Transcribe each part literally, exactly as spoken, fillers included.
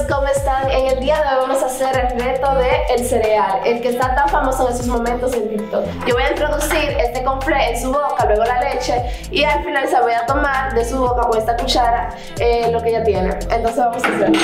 ¿cómo están? En el día de hoy vamos a hacer el reto de el cereal, el que está tan famoso en estos momentos en TikTok. Yo voy a introducir este conflé en su boca, luego la leche, y al final se voy a tomar de su boca con esta cuchara eh, lo que ella tiene. Entonces vamos a hacer.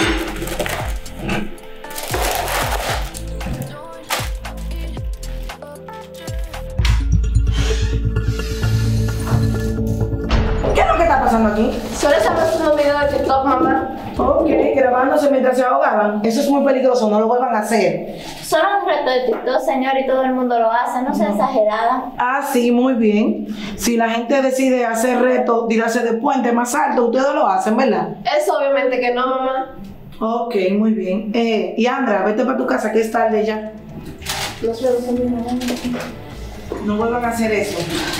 ¿Qué es lo que está pasando aquí? Solo estamos haciendo un video de TikTok, mamá. Ok, grabándose mientras se ahogaban. Eso es muy peligroso, no lo vuelvan a hacer. Solo un reto de TikTok, señor, y todo el mundo lo hace, no sea exagerada. Ah, sí, muy bien. Si la gente decide hacer retos, tirarse de puente más alto, ustedes lo hacen, ¿verdad? Eso obviamente que no, mamá. Ok, muy bien. Eh, y Andra, vete para tu casa, que es tarde ya. Nos vemos en mi mamá. No vuelvan a hacer eso.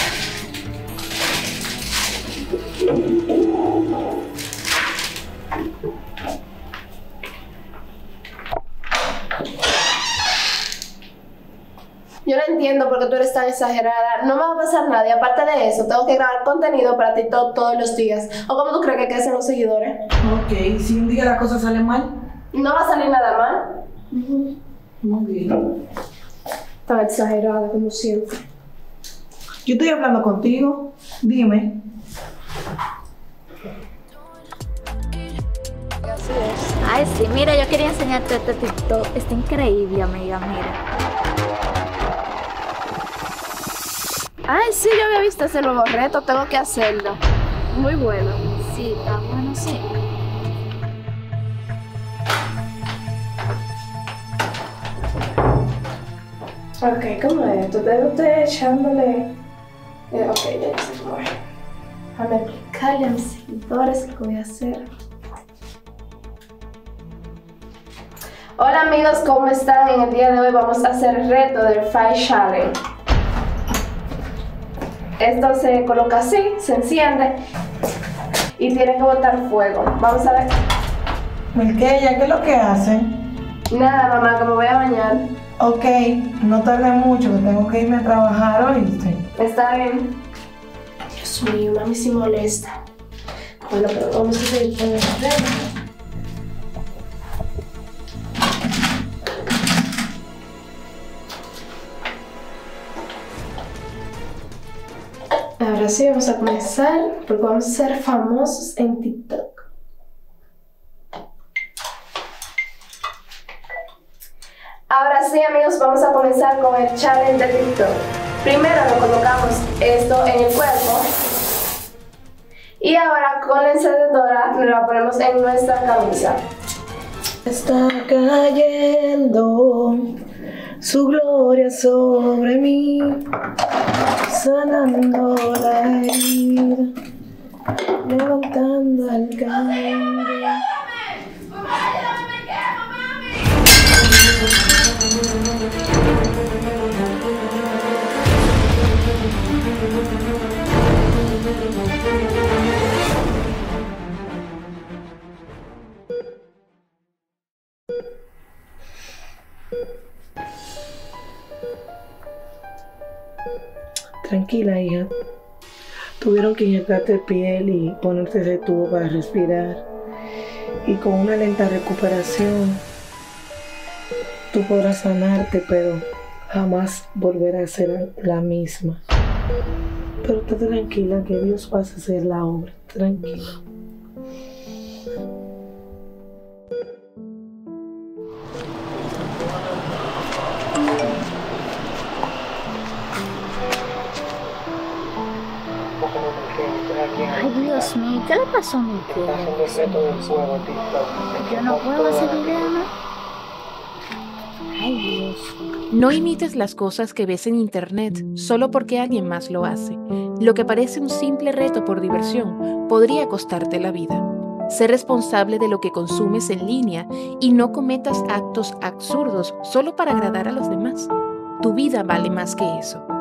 Yo no entiendo por qué tú eres tan exagerada. No me va a pasar nada y aparte de eso, tengo que grabar contenido para TikTok todos los días. ¿O cómo tú crees que crecen los seguidores? Ok, si un día la cosa sale mal. No va a salir nada mal. Uh-huh. Muy bien. Tan exagerada como siempre. Yo estoy hablando contigo. Dime. Así es. Ay, sí, mira, yo quería enseñarte este TikTok. Está increíble, amiga, mira. Ay, sí, yo había visto ese nuevo reto, tengo que hacerlo. Muy bueno. Sí, está bueno, sí. Ok, ¿cómo es? Tú te usted echándole... Eh, ok, ya sé cómo es. Déjame explicarle a mis seguidores lo que voy a hacer. Hola amigos, ¿cómo están? En el día de hoy vamos a hacer el reto del Fire Challenge. Esto se coloca así, se enciende y tiene que botar fuego. Vamos a ver. Melqueya, ¿qué es lo que hacen? Nada, mamá, que me voy a bañar. Ok, no tarde mucho, que tengo que irme a trabajar, ¿oíste? Está bien. Dios mío, mami sí molesta. Bueno, pero vamos a seguir con el reto. Ahora sí vamos a comenzar porque vamos a ser famosos en TikTok. Ahora sí amigos, vamos a comenzar con el challenge de TikTok. Primero lo colocamos esto en el cuerpo y ahora con la encendedora nos la ponemos en nuestra camisa. Está cayendo su gloria sobre mí, sanando la herida, levantando al caído. Tranquila, hija. Tuvieron que inyectarte piel y ponerte ese tubo para respirar. Y con una lenta recuperación, tú podrás sanarte, pero jamás volverás a ser la misma. Pero esté tranquila, que Dios va a hacer la obra. Tranquila. Ay, Dios mío, ¿qué le pasó a mi tía? Yo no puedo hacer video, ¿no? Ay, Dios. No imites las cosas que ves en internet solo porque alguien más lo hace. Lo que parece un simple reto por diversión podría costarte la vida. Sé responsable de lo que consumes en línea y no cometas actos absurdos solo para agradar a los demás. Tu vida vale más que eso.